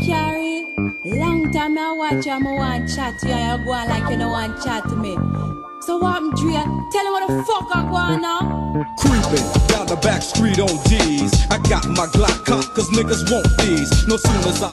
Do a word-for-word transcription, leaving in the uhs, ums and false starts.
Carrie, long time I watch you, I want chat to you, and you go on like you don't want chat to me. So what I'm Dre? Tell him what the fuck I go on now. Creeping down the back street on D's. I got my Glock cocked cause niggas want these. No sooner as I